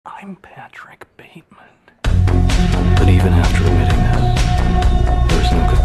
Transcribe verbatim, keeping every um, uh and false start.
I'm Patrick Bateman. But even after admitting that, there was no